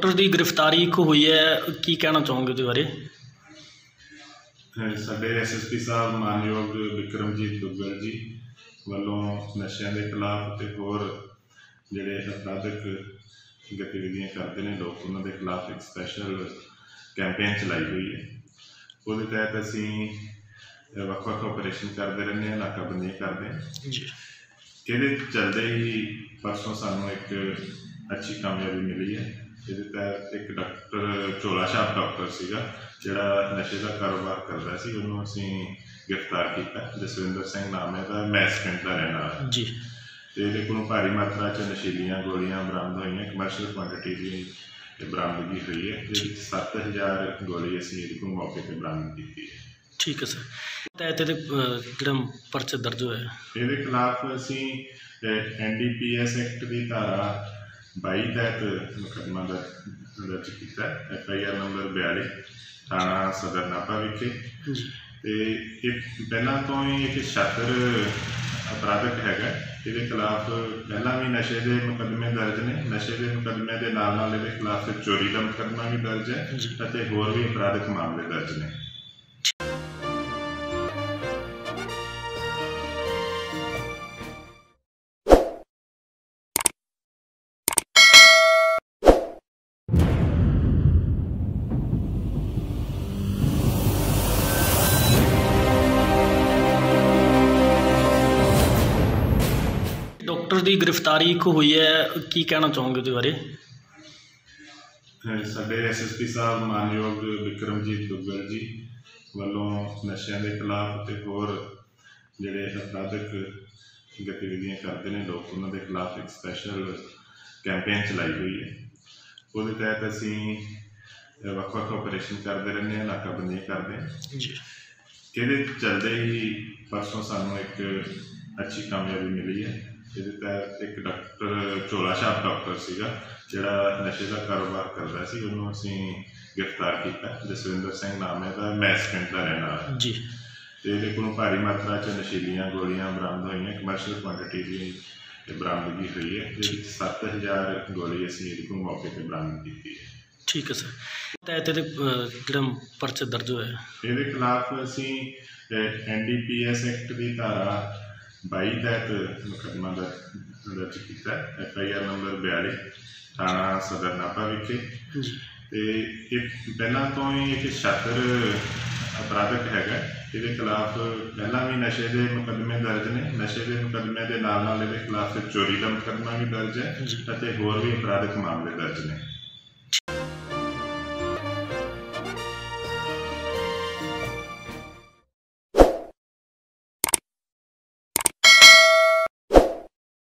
Doctor ਦੀ ਗ੍ਰਿਫਤਾਰੀ ਇੱਕ ਹੋਈ ਹੈ, ਕੀ ਕਹਿਣਾ ਚਾਹੋਗੇ ਉਹਦੇ ਬਾਰੇ? ਸਾਡੇ SSP ਸਾਹਿਬ ਮਾਨਯੋਗ ਵਿਕਰਮਜੀਤ ਦੁੱਗਲ ਜੀ ਵੱਲੋਂ ਨਸ਼ਿਆਂ ਦੇ ਖਿਲਾਫ ਅਤੇ ਹੋਰ ਜਿਹੜੇ ਅਪਰਾਧਕ ਗਤੀਵਿਧੀਆਂ ਕਰਦੇ ਨੇ ਲੋਕ, ਉਹਨਾਂ ਦੇ ਖਿਲਾਫ ਇੱਕ ਸਪੈਸ਼ਲ ਕੈਂਪੇਨ ਚਲਾਈ ਹੋਈ ਹੈ। ਉਹਦੇ ਤਹਿਤ ਅਸੀਂ ਵੱਖ-ਵੱਖ ਆਪਰੇਸ਼ਨ ਕਰਦੇ ਰਹਿੰਦੇ ਹਾਂ, ਨਾਕਾਬੰਦੀਆਂ ਕਰਦੇ ਹਾਂ ਜੀ। ਇਹਦੇ ਚੱਲਦੇ ਹੀ ਪਰਸੋਂ ਸਾਨੂੰ ਇੱਕ ਅੱਛੀ ਕਾਮਯਾਬੀ ਮਿਲੀ ਹੈ। ਇਹਦੇ ਤਹਿਤ ਇੱਕ ਡਾਕਟਰ ਝੋਲਾ ਛਾਪ ਡਾਕਟਰ ਸੀਗਾ ਜਿਹੜਾ ਨਸ਼ੇ ਦਾ ਕਾਰੋਬਾਰ ਕਰਦਾ ਸੀ, ਉਹਨੂੰ ਅਸੀਂ ਗ੍ਰਿਫਤਾਰ ਕੀਤਾ। ਜਸਵਿੰਦਰ ਸਿੰਘ ਨਾਮ ਹੈ ਦਾ, ਮੈਸ ਪਿੰਡ ਦਾ ਰਹਿਣ ਵਾਲਾ ਜੀ। ਅਤੇ ਇਹਦੇ ਕੋਲੋਂ ਭਾਰੀ ਮਾਤਰਾ 'ਚ ਨਸ਼ੀਲੀਆਂ ਗੋਲੀਆਂ ਬਰਾਮਦ ਹੋਈਆਂ, ਕਮਰਸ਼ੀਅਲ ਕੁਆਂਟਿਟੀ ਦੀ ਬਰਾਮਦਗੀ ਹੋਈ ਹੈ। ਜਿਹਦੇ ਵਿੱਚ 7000 ਗੋਲੀ ਅਸੀਂ ਇਹਦੇ ਕੋਲ ਮੌਕੇ 'ਤੇ ਬਰਾਮਦ ਕੀਤੀ ਹੈ। ਠੀਕ ਹੈ ਸਰ। ਤਹਿਤ ਇਹਦੇ ਜਿਹੜਾ ਪਰਚਾ ਦਰਜ ਹੋਇਆ ਇਹਦੇ ਖਿਲਾਫ ਅਸੀਂ NDPS ਐਕਟ ਦੀ ਧਾਰਾ 22 ਤਹਿਤ ਮੁਕੱਦਮਾ ਦਰਜ ਕੀਤਾ। FIR ਨੰਬਰ 42 ਥਾਣਾ ਸਦਰ ਨਾਭਾ ਵਿਖੇ। ਅਤੇ ਇਹ ਪਹਿਲਾਂ ਤੋਂ ਹੀ ਇੱਕ ਛਾਤਰ ਅਪਰਾਧਕ ਹੈਗਾ। ਇਹਦੇ ਖਿਲਾਫ ਪਹਿਲਾਂ ਵੀ ਨਸ਼ੇ ਦੇ ਮੁਕੱਦਮੇ ਦਰਜ ਨੇ। ਨਸ਼ੇ ਦੇ ਮੁਕੱਦਮੇ ਦੇ ਨਾਲ ਨਾਲ ਇਹਦੇ ਖਿਲਾਫ ਚੋਰੀ ਦਾ ਮੁਕੱਦਮਾ ਵੀ ਦਰਜ ਹੈ ਅਤੇ ਹੋਰ ਵੀ ਅਪਰਾਧਕ ਮਾਮਲੇ ਦਰਜ ਨੇ। ਡਾਕਟਰ ਦੀ ਗ੍ਰਿਫਤਾਰੀ ਇੱਕ ਹੋਈ ਹੈ, ਕੀ ਕਹਿਣਾ ਚਾਹੋਗੇ ਉਹਦੇ ਬਾਰੇ? ਸਾਡੇ SSP ਸਾਹਿਬ ਮਾਨਯੋਗ ਵਿਕਰਮਜੀਤ ਦੁੱਗਲ ਜੀ ਵੱਲੋਂ ਨਸ਼ਿਆਂ ਦੇ ਖਿਲਾਫ ਅਤੇ ਹੋਰ ਜਿਹੜੇ ਅਪਰਾਧਕ ਗਤੀਵਿਧੀਆਂ ਕਰਦੇ ਨੇ ਲੋਕ, ਉਹਨਾਂ ਦੇ ਖਿਲਾਫ ਇੱਕ ਸਪੈਸ਼ਲ ਕੈਂਪੇਨ ਚਲਾਈ ਹੋਈ ਹੈ। ਉਹਦੇ ਤਹਿਤ ਅਸੀਂ ਵੱਖ-ਵੱਖ ਆਪਰੇਸ਼ਨ ਕਰਦੇ ਰਹਿੰਦੇ ਹਾਂ, ਨਾਕਾਬੰਦੀਆਂ ਕਰਦੇ ਹਾਂ ਜੀ। ਇਹਦੇ ਚੱਲਦੇ ਹੀ ਪਰਸੋਂ ਸਾਨੂੰ ਇੱਕ ਅੱਛੀ ਕਾਮਯਾਬੀ ਮਿਲੀ ਹੈ। ਇਹਦੇ ਤਹਿਤ ਇੱਕ ਡਾਕਟਰ ਝੋਲਾ ਛਾਪ ਡਾਕਟਰ ਸੀਗਾ ਜਿਹੜਾ ਨਸ਼ੇ ਦਾ ਕਾਰੋਬਾਰ ਕਰਦਾ ਸੀ, ਉਹਨੂੰ ਅਸੀਂ ਗ੍ਰਿਫਤਾਰ ਕੀਤਾ। ਜਸਵਿੰਦਰ ਸਿੰਘ ਨਾਮ ਹੈ ਦਾ, ਮੈਸ ਪਿੰਡ ਦਾ ਰਹਿਣ ਵਾਲਾ ਜੀ। ਅਤੇ ਇਹਦੇ ਕੋਲੋਂ ਭਾਰੀ ਮਾਤਰਾ 'ਚ ਨਸ਼ੀਲੀਆਂ ਗੋਲੀਆਂ ਬਰਾਮਦ ਹੋਈਆਂ, ਕਮਰਸ਼ੀਅਲ ਕੁਆਂਟਿਟੀ ਦੀ ਬਰਾਮਦਗੀ ਹੋਈ ਹੈ। ਜਿਹਦੇ ਵਿੱਚ 7000 ਗੋਲੀ ਅਸੀਂ ਇਹਦੇ ਕੋਲ ਮੌਕੇ 'ਤੇ ਬਰਾਮਦ ਕੀਤੀ ਹੈ। ਠੀਕ ਹੈ ਸਰ। ਤਹਿਤ ਇਹਦੇ ਜਿਹੜਾ ਪਰਚਾ ਦਰਜ ਹੋਇਆ ਇਹਦੇ ਖਿਲਾਫ ਅਸੀਂ NDPS ਐਕਟ ਦੀ ਧਾਰਾ 22 ਤਹਿਤ ਮੁਕੱਦਮਾ ਦਰਜ ਕੀਤਾ। FIR ਨੰਬਰ 42 ਥਾਣਾ ਸਦਰ ਨਾਭਾ ਵਿਖੇ। ਅਤੇ ਇਹ ਪਹਿਲਾਂ ਤੋਂ ਹੀ ਇੱਕ ਛਾਤਰ ਅਪਰਾਧਕ ਹੈਗਾ। ਇਹਦੇ ਖਿਲਾਫ ਪਹਿਲਾਂ ਵੀ ਨਸ਼ੇ ਦੇ ਮੁਕੱਦਮੇ ਦਰਜ ਨੇ। ਨਸ਼ੇ ਦੇ ਮੁਕੱਦਮੇ ਦੇ ਨਾਲ ਨਾਲ ਇਹਦੇ ਖਿਲਾਫ ਚੋਰੀ ਦਾ ਮੁਕੱਦਮਾ ਵੀ ਦਰਜ ਹੈ ਅਤੇ ਹੋਰ ਵੀ ਅਪਰਾਧਕ ਮਾਮਲੇ ਦਰਜ ਨੇ।